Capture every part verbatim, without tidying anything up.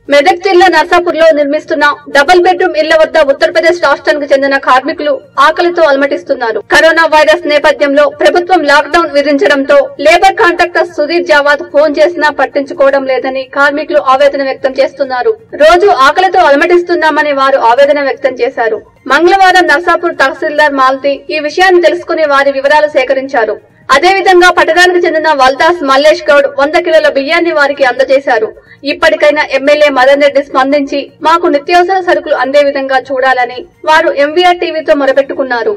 మెదక్ జిల్లా నర్సాపూర్ లో నిర్మిస్తున్న డబుల్ బెడ్రూమ్ ఇళ్ల వద్ద ఉత్తరప్రదేశ్ రాష్ట్రానికి చెందిన కార్మికులు ఆకలితో అలమటిస్తున్నారు. కరోనా వైరస్ నేపథ్యంలో ప్రభుత్వం లాక్ డౌన్ విధించడంతో labour contractor Sudheer Jawad phone చేసినా పట్టించుకోవడం లేదని కార్మికులు ఆవేదన వ్యక్తం చేస్తున్నారు. రోజు ఆకలితో అలమటిస్తున్నామని వారు ఆవేదన వ్యక్తం చేశారు. మంగళవారం నర్సాపూర్ తహసీల్దార్ మాల్తి ఈ విషయాన్ని తెలుసుకుని వారి వివరాలు సేకరించారు. అదేవిధంగా పట్టణానికి చెందిన వల్దాస్ మల్లేష్ గౌడ్ వంద కిలోల బియ్యాన్ని వారికి అందజేశారు. ఇప్పటికైనా ఎమ్మెల్యే మదన్ రెడ్డి స్పందించి మాకు నిత్యావసర సరుకులు అందే విధంగా చూడాలని వారు ఎంవీఆర్ టీవీతో మొరపెట్టుకున్నారు.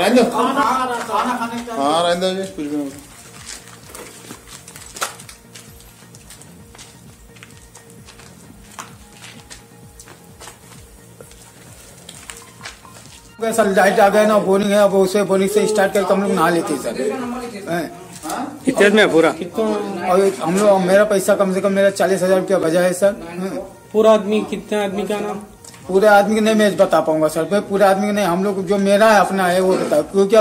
सर लाइट आ गया ना, बोरिंग है, अब उसे बोरिंग से स्टार्ट करके हम लोग नहा लेते हैं सर। कितने में पूरा और हम लोग मेरा पैसा कम से कम मेरा चालीस हजार रूपया बजा है सर। पूरा आदमी कितने आदमी का नाम? पूरे आदमी के नहीं मैं बता पाऊंगा सर, मैं पूरे आदमी के नहीं, हम लोग जो मेरा है अपना है वो बता, क्योंकि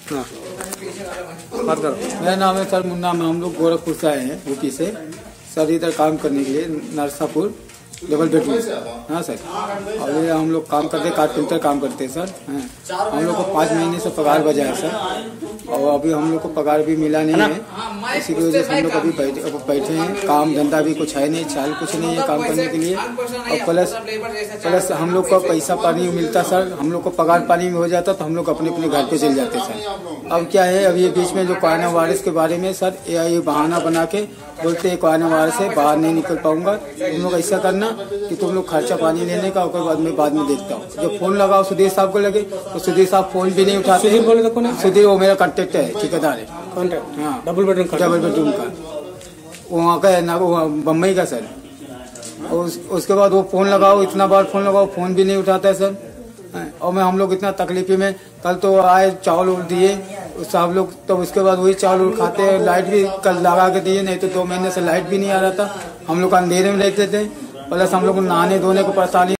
मेरा नाम है सर मुन्ना में, हम लोग गोरखपुर से आए हैं यूपी से सर, इधर काम करने के लिए नरसापुर डबल बेडरूम। हाँ सर, और ये हम लोग काम करते कारपेंटर काम करते हैं सर। हम लोग को पाँच महीने से पगार बजा है सर, और अभी हम लोग को पगार भी मिला नहीं है, इसी की वजह से हम लोग अभी बैठे बैठे हैं। काम धंधा भी कुछ है नहीं, चाल कुछ नहीं है काम करने के लिए, और प्लस प्लस हम लोग को पैसा पानी मिलता सर, हम लोग को पगार पानी में हो जाता तो हम लोग अपने अपने घर पे चल जाते सर। अब क्या है, अब ये बीच में जो कोरोना वायरस के बारे में सर ये बहाना बना के बोलते हैं कोरोना वायरस से बाहर नहीं निकल पाऊंगा, तुम लोग ऐसा करना कि तुम लोग खर्चा पानी लेने का, उसके बाद में बाद में देखता हूँ। जब फोन लगाओ सुधीर साहब को लगे तो सुधीर साहब फोन भी नहीं उठाते। सुधीर बोले तो कौन है? सुधीर वो मेरा कॉन्टेक्ट है, ठेकेदार है, कॉन्ट्रैक्ट। हाँ, डबल बेडरूम का डबल बेडरूम का वहाँ का है ना, वो बम्बई का सर। और उस, उसके बाद वो फोन लगाओ, इतना बार फोन लगाओ, फोन भी नहीं उठाता है सर। और मैं हम लोग इतना तकलीफी में, कल तो आए चावल उड़ दिए सब लोग, तो उसके बाद वही चावल उड़ खाते हैं। लाइट भी कल लगा के दिए, नहीं तो दो महीने से लाइट भी नहीं आ रहा था, हम लोग अंधेरे में रहते थे, प्लस हम लोग को नहाने धोने को परेशानी।